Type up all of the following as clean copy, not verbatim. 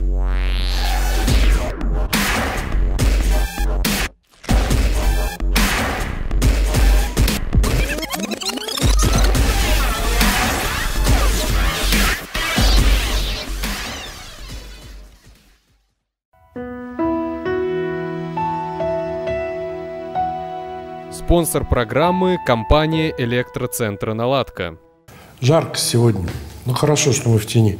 Спонсор программы – компания «Электроцентр Наладка». Жарко сегодня. Ну хорошо, что мы в тени.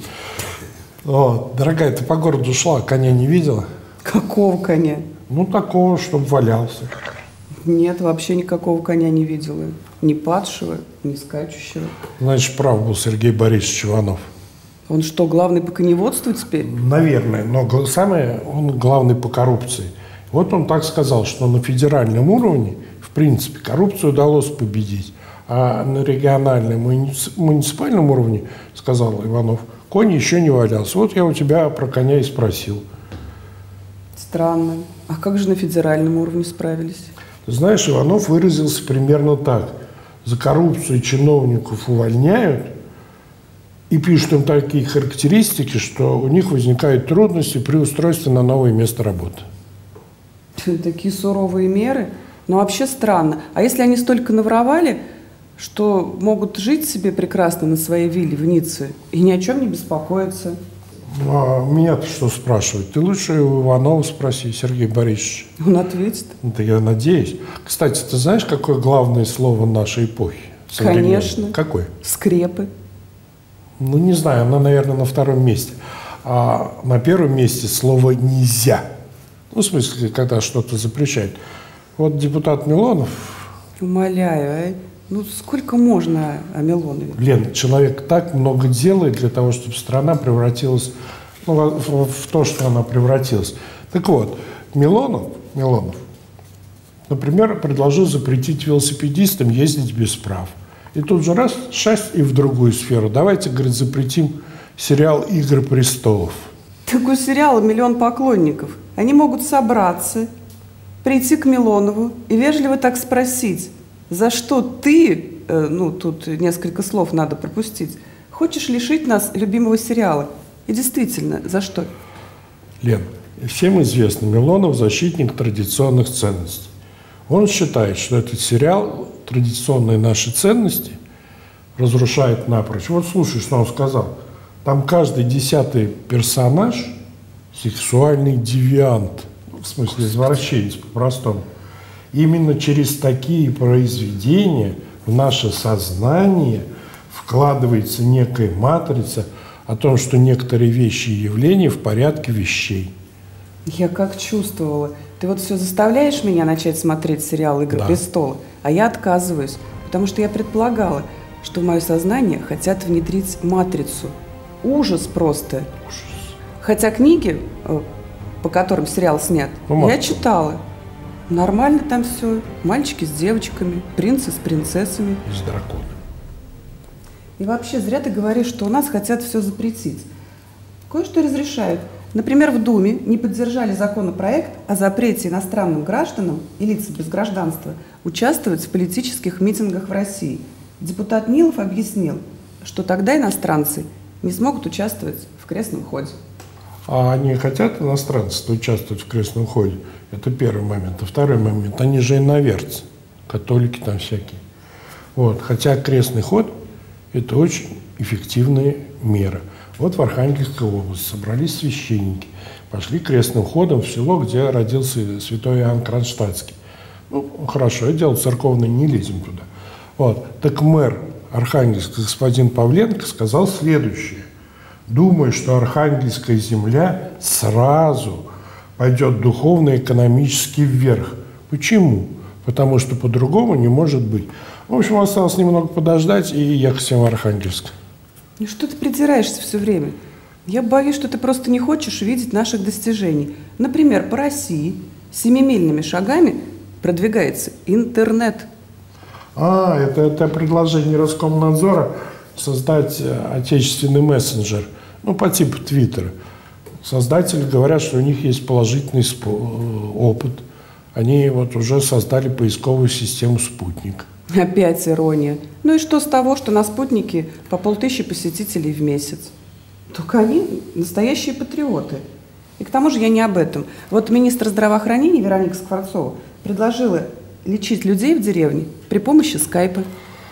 О, дорогая, ты по городу шла, коня не видела? Какого коня? Ну такого, чтобы валялся. Нет, вообще никакого коня не видела. Ни падшего, ни скачущего. Значит, прав был Сергей Борисович Иванов. Он что, главный по коневодству теперь? Наверное, но он главный по коррупции. Вот он так сказал, что на федеральном уровне в принципе коррупцию удалось победить, а на региональном и муниципальном уровне, сказал Иванов, конь еще не валялся. Вот я у тебя про коня и спросил. Странно. А как же на федеральном уровне справились? Ты знаешь, Иванов выразился примерно так. За коррупцию чиновников увольняют и пишут им такие характеристики, что у них возникают трудности при устройстве на новое место работы. Такие суровые меры? Но вообще странно. А если они столько наворовали, что могут жить себе прекрасно на своей вилле в Ницце и ни о чем не беспокоиться? А меня-то что спрашивать? Ты лучше у Иванова спроси, Сергей Борисович. Он ответит. Да я надеюсь. Кстати, ты знаешь, какое главное слово нашей эпохи? Конечно. Какое? Скрепы. Ну, не знаю, оно, наверное, на втором месте. А на первом месте слово «нельзя». Ну, в смысле, когда что-то запрещают. Вот депутат Милонов... Умоляю, ну сколько можно о Милонове? Лен, человек так много делает для того, чтобы страна превратилась в то, что она превратилась. Так вот, Милонов, например, предложил запретить велосипедистам ездить без прав. И тут же раз, шасть и в другую сферу. Давайте, говорит, запретим сериал «Игры престолов». Такой сериал «Миллион поклонников». Они могут собраться, прийти к Милонову и вежливо так спросить, за что ты, тут несколько слов надо пропустить, хочешь лишить нас любимого сериала? И действительно, за что? Лен, всем известно, Милонов защитник традиционных ценностей. Он считает, что этот сериал традиционные наши ценности разрушает напрочь. Вот слушай, что он сказал. Там каждый 10-й персонаж сексуальный девиант, в смысле извращенец по-простому. Именно через такие произведения в наше сознание вкладывается некая матрица о том, что некоторые вещи и явления в порядке вещей. Я как чувствовала. Ты вот все заставляешь меня начать смотреть сериал «Игры престолов», а я отказываюсь, потому что я предполагала, что в мое сознание хотят внедрить матрицу. Ужас просто. Ужас. Хотя книги, по которым сериал снят, я читала. Нормально там все. Мальчики с девочками, принцы с принцессами. И с драконами. И вообще, зря ты говоришь, что у нас хотят все запретить. Кое-что разрешают. Например, в Думе не поддержали законопроект о запрете иностранным гражданам и лицам без гражданства участвовать в политических митингах в России. Депутат Нилов объяснил, что тогда иностранцы не смогут участвовать в крестном ходе. А они хотят, иностранцы, участвовать в крестном ходе? Это первый момент. А второй момент, они же иноверцы, католики там всякие. Вот. Хотя крестный ход – это очень эффективная мера. Вот в Архангельской области собрались священники, пошли крестным ходом в село, где родился святой Иоанн Кронштадтский. Ну, хорошо, я делал церковный, не лезем туда. Вот. Так мэр Архангельска господин Павленко сказал следующее. Думаю, что Архангельская земля сразу пойдет духовно и экономически вверх. Почему? Потому что по-другому не может быть. В общем, осталось немного подождать и ехать в Архангельск. Ну что ты придираешься все время? Я боюсь, что ты просто не хочешь видеть наших достижений. Например, по России семимильными шагами продвигается интернет. Это предложение Роскомнадзора создать отечественный мессенджер, по типу Твиттера. Создатели говорят, что у них есть положительный опыт. Они вот уже создали поисковую систему «Спутник». Опять ирония. Ну и что с того, что на «Спутнике» по 5000 посетителей в месяц? Только они настоящие патриоты. И к тому же я не об этом. Вот министр здравоохранения Вероника Скворцова предложила лечить людей в деревне при помощи скайпа.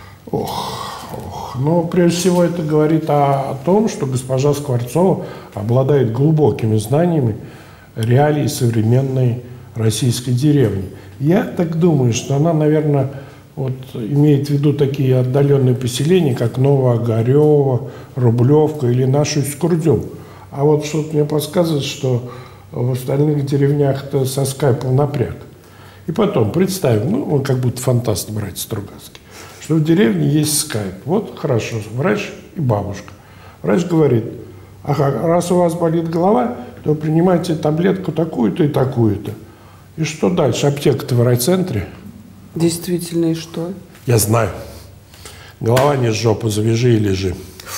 Но прежде всего это говорит о том, что госпожа Скворцова обладает глубокими знаниями реалий современной российской деревни. Я так думаю, что она, наверное, вот, имеет в виду такие отдаленные поселения, как Новоогарево, Рублевка или нашу Искурдюм. А вот что-то мне подсказывает, что в остальных деревнях-то со скайпом напряг. И потом, представим, ну, он как будто фантаст, братец Стругацкий, что в деревне есть скайп. Вот хорошо, врач и бабушка. Врач говорит: ага, раз у вас болит голова, то принимайте таблетку такую-то и такую-то. И что дальше? Аптека-то в райцентре. Действительно, и что? Я знаю. Голова не с жопу, завяжи и лежи.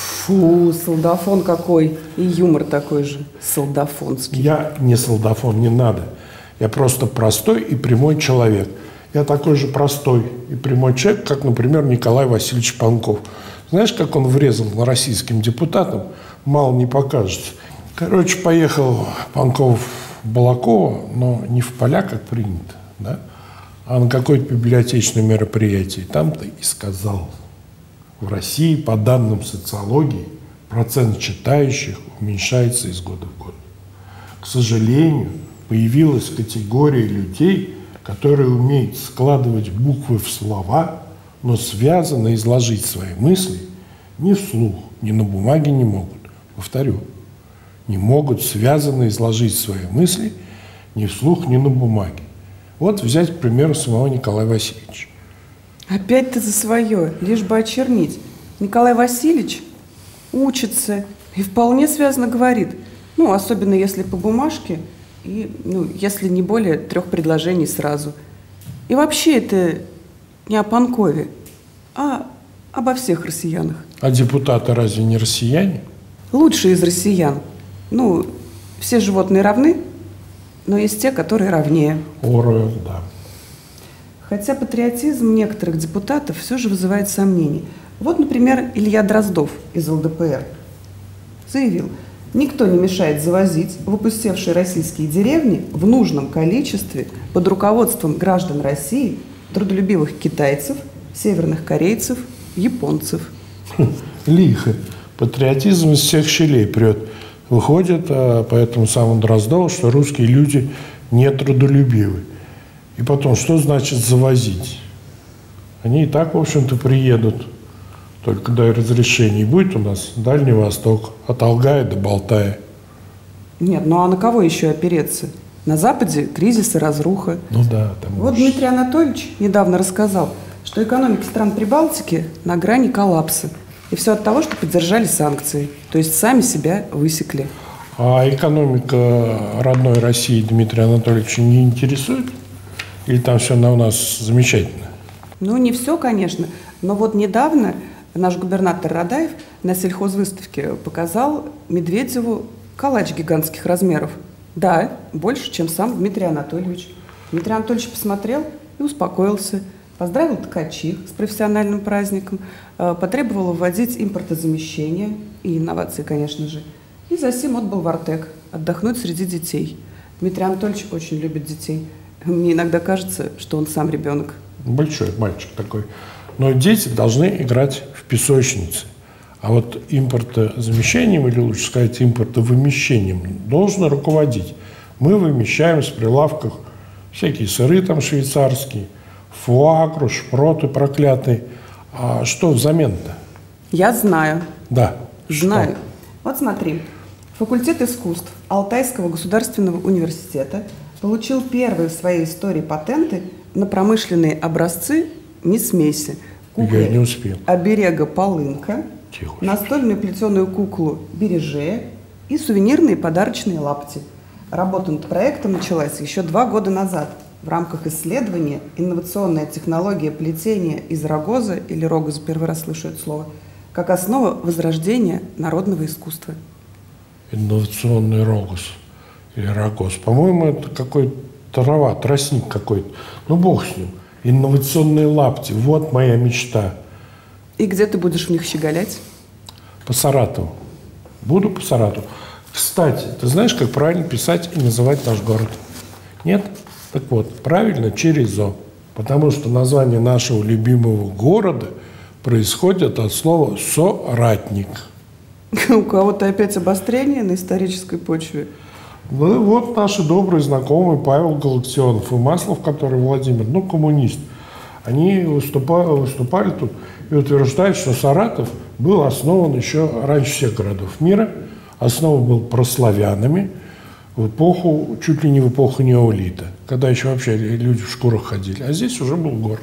Фу, солдафон какой. И юмор такой же, солдафонский. Я не солдафон, не надо. Я просто простой и прямой человек. Я такой же простой и прямой человек, как, например, Николай Васильевич Панков. Знаешь, как он врезал на российским депутатам? Мало не покажется. Короче, поехал Панков в Балаково, но не в поля, как принято, да? А на какое-то библиотечное мероприятие. Там-то и сказал: в России, по данным социологии, процент читающих уменьшается из года в год. К сожалению, появилась категория людей, которые умеют складывать буквы в слова, но связанно изложить свои мысли ни вслух, ни на бумаге не могут. Повторю, не могут связанно изложить свои мысли ни вслух, ни на бумаге. Вот взять, к примеру, самого Николая Васильевича. Опять ты за свое, лишь бы очернить. Николай Васильевич учится и вполне связно говорит. Ну, особенно если по бумажке, и, ну, если не более 3 предложений сразу. И вообще это не о Панкове, а обо всех россиянах. А депутаты разве не россияне? Лучшие из россиян. Ну, все животные равны, но есть те, которые равнее. Оруэлл, да. Хотя патриотизм некоторых депутатов все же вызывает сомнения. Вот, например, Илья Дроздов из ЛДПР заявил: никто не мешает завозить в опустевшие российские деревни в нужном количестве под руководством граждан России трудолюбивых китайцев, северных корейцев, японцев. Лихо. Патриотизм из всех щелей прет. Выходит по этому самому Дроздову, что русские люди не трудолюбивы. И потом, что значит завозить? Они и так, в общем-то, приедут, только дай разрешение. И будет у нас Дальний Восток, от Алгая до Балтая. Нет, ну а на кого еще опереться? На Западе кризис и разруха. Ну да. Там вот Дмитрий Анатольевич недавно рассказал, что экономики стран Прибалтики на грани коллапса. И все от того, что поддержали санкции. То есть сами себя высекли. А экономика родной России Дмитрия Анатольевича не интересует? Или там все у нас замечательно? Ну, не все, конечно. Но вот недавно наш губернатор Радаев на сельхозвыставке показал Медведеву калач гигантских размеров. Да, больше, чем сам Дмитрий Анатольевич. Дмитрий Анатольевич посмотрел и успокоился. Поздравил ткачих с профессиональным праздником, потребовал вводить импортозамещение и инновации, конечно же. И засим отбыл в Артек отдохнуть среди детей. Дмитрий Анатольевич очень любит детей. Мне иногда кажется, что он сам ребенок. Большой мальчик такой. Но дети должны играть в песочнице. А вот импортозамещением, или лучше сказать импортовымещением, должен руководить. Мы вымещаем с прилавков всякие сыры там швейцарские, фуагру, шпроты проклятые. А что взамен-то? Я знаю. Да. Знаю. Что? Вот смотри. Факультет искусств Алтайского государственного университета получил первые в своей истории патенты на промышленные образцы «Не смейся». Я не успел. Оберега «Полынка», Тихо. настольную плетеную куклу «Бережея» и сувенирные подарочные лапти. Работа над проектом началась еще 2 года назад в рамках исследования «Инновационная технология плетения из рогоза» или рогоза, первый раз слышу это слово, как основа возрождения народного искусства. Инновационный рогоз или рогоз. По-моему, это какой-то трава, тростник какой-то. Ну, бог с ним. Инновационные лапти. Вот моя мечта. И где ты будешь в них щеголять? По Саратову. Буду по Саратову. Кстати, ты знаешь, как правильно писать и называть наш город? Нет? Так вот, правильно через «о». Потому что название нашего любимого города происходит от слова «соратник». У кого-то опять обострение на исторической почве. Ну, вот наши добрые знакомые Павел Галактионов и Маслов, который Владимир, коммунист. Они выступали тут и утверждают, что Саратов был основан еще раньше всех городов мира. Основан был прославянами чуть ли не в эпоху неолита, когда еще вообще люди в шкурах ходили. А здесь уже был город.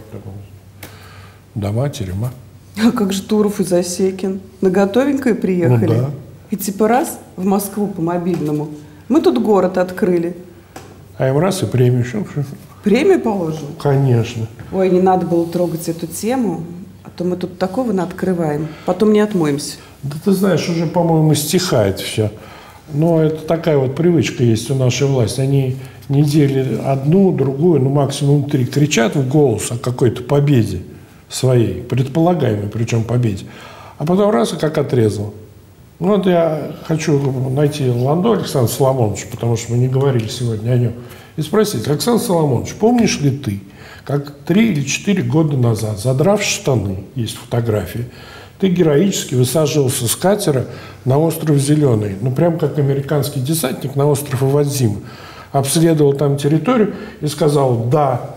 Дома, терема. А как же Туров и Засекин? На готовенькое приехали? Ну да. И типа раз в Москву по мобильному. Мы тут город открыли. А им раз и премию. Премию положил? Конечно. Ой, не надо было трогать эту тему, а то мы тут такого открываем. Потом не отмоемся. Да ты знаешь, уже, по-моему, стихает все. Но это такая вот привычка есть у нашей власти. Они недели одну, другую, максимум 3 кричат в голос о какой-то победе своей, предполагаемой, причем победе. А потом раз и как отрезал. Вот я хочу найти Ландо Александра Соломоновича, потому что мы не говорили сегодня о нем, и спросить: Александр Соломонович, помнишь ли ты, как 3 или 4 года назад, задрав штаны, есть фотографии, ты героически высаживался с катера на остров Зеленый, прям как американский десантник на остров Ивадзима, обследовал там территорию и сказал: да,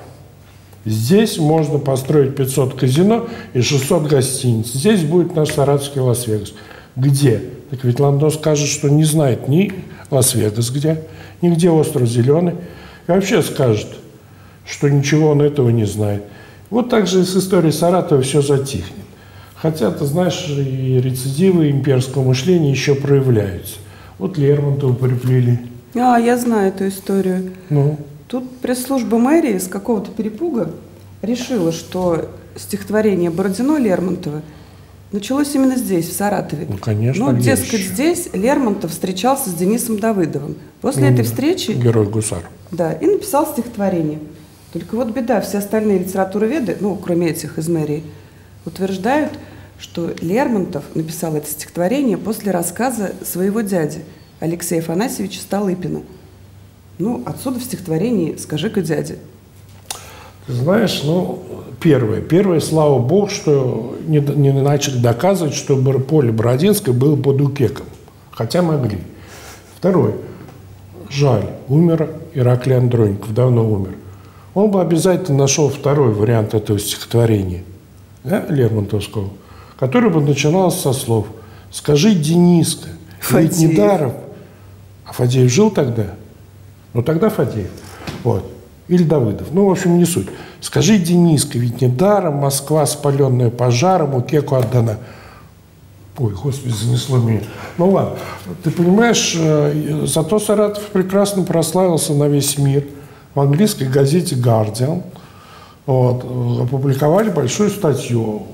здесь можно построить 500 казино и 600 гостиниц, здесь будет наш саратовский Лас-Вегас. Где? Так ведь Ландо скажет, что не знает ни Лас-Вегас где, ни где остров Зеленый, и вообще скажет, что ничего он этого не знает. Вот так же и с историей Саратова все затихнет. Хотя, ты знаешь, и рецидивы имперского мышления еще проявляются. Вот Лермонтова приплели. А, я знаю эту историю. Ну? Тут пресс-служба мэрии с какого-то перепуга решила, что стихотворение Бородино Лермонтова началось именно здесь, в Саратове. Ну, конечно. Дескать, здесь Лермонтов встречался с Денисом Давыдовым. После этой встречи... Герой-гусар. Да, и написал стихотворение. Только вот беда, все остальные литературоведы, кроме этих из мэрии, утверждают, что Лермонтов написал это стихотворение после рассказа своего дяди Алексея Афанасьевича Столыпина. Отсюда в стихотворении «Скажи-ка, дядя». Ты знаешь, первое, слава богу, что не начали доказывать, что поле Бородинское было под Укеком. Хотя могли. Второе. Жаль, умер Ираклий Андроников, давно умер. Он бы обязательно нашел второй вариант этого стихотворения, Лермонтовского, который бы начинался со слов: «Скажи, Дениска, ведь недаром». А Фадеев жил тогда? Тогда Фадеев. Вот. Или Давыдов. В общем, не суть. «Скажи, Дениска, ведь недаром Москва, спаленная пожаром, Укеку отдана». Ой, Господи, занесло меня. Ладно. Ты понимаешь, зато Саратов прекрасно прославился на весь мир. В английской газете «Гардиан» опубликовали большую статью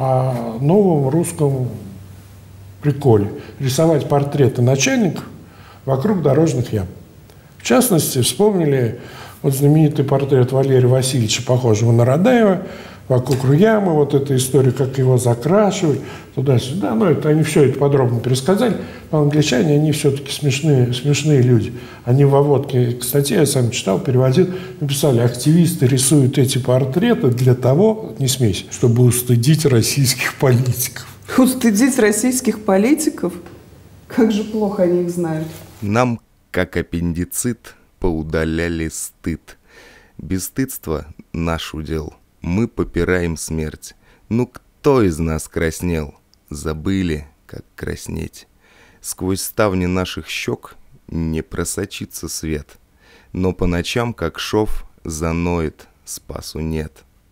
о новом русском приколе. Рисовать портреты начальников вокруг дорожных ям. В частности, вспомнили знаменитый портрет Валерия Васильевича, похожего на Радаева, вокруг ямы, эта история, как его закрашивать, туда-сюда. Они все это подробно пересказали. Но англичане, они все-таки смешные люди. Они в вводке к статье, я сам читал, переводил, написали: активисты рисуют эти портреты для того, не смейся, чтобы устыдить российских политиков. Устыдить российских политиков? Как же плохо они их знают. Нам, как аппендицит, поудаляли стыд. Бесстыдство — наш удел. Мы попираем смерть. Кто из нас краснел? Забыли, как краснеть. Сквозь ставни наших щек не просочится свет. Но по ночам, как шов, заноет, спасу нет.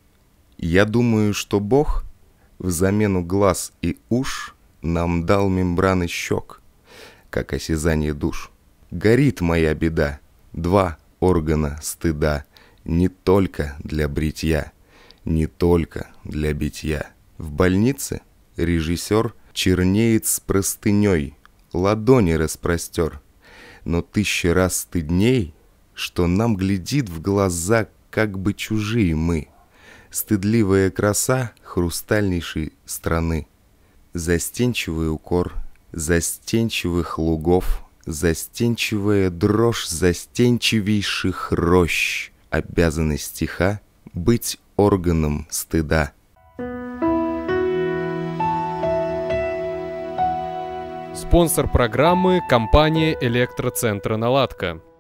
Я думаю, что Бог взамену глаз и уш нам дал мембраны щек, как осязание душ. Горит моя беда, 2 органа стыда, не только для бритья, не только для битья. В больнице режиссер чернеет с простыней, ладони распростер, но 1000 раз стыдней, что нам глядит в глаза как бы чужие мы. Стыдливая краса хрустальнейшей страны, застенчивый укор, застенчивых лугов, застенчивая дрожь застенчивейших рощ, обязанность стиха быть органом стыда. Спонсор программы – компания «Электроцентра Наладка».